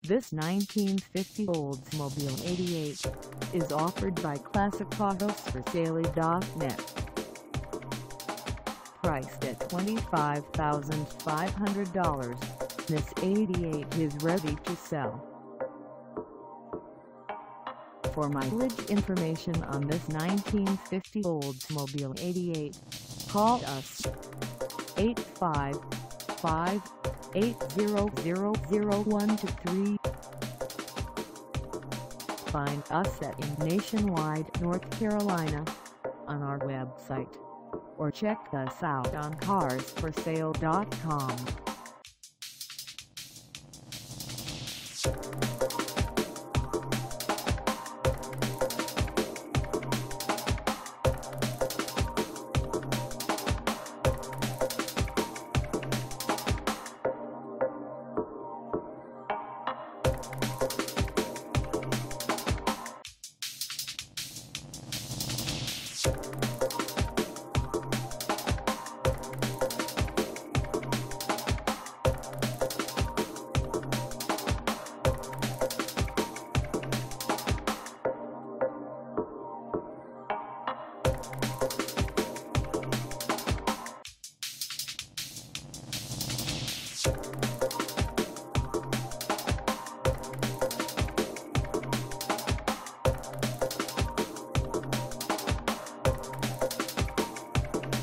This 1950 Oldsmobile 88 is offered by ClassicAutosForSale.net. Priced at $25,500, this 88 is ready to sell. For mileage information on this 1950 Oldsmobile 88, call us 855-800-0123. Find us in Nationwide, North Carolina, on our website, or check us out on carsforsale.com.